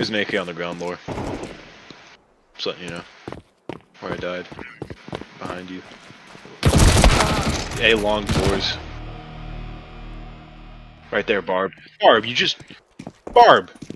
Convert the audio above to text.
There's an AK on the ground, Laura. Just letting you know. Where I died. Behind you. A long doors. Right there, Barb. Barb, you just... Barb!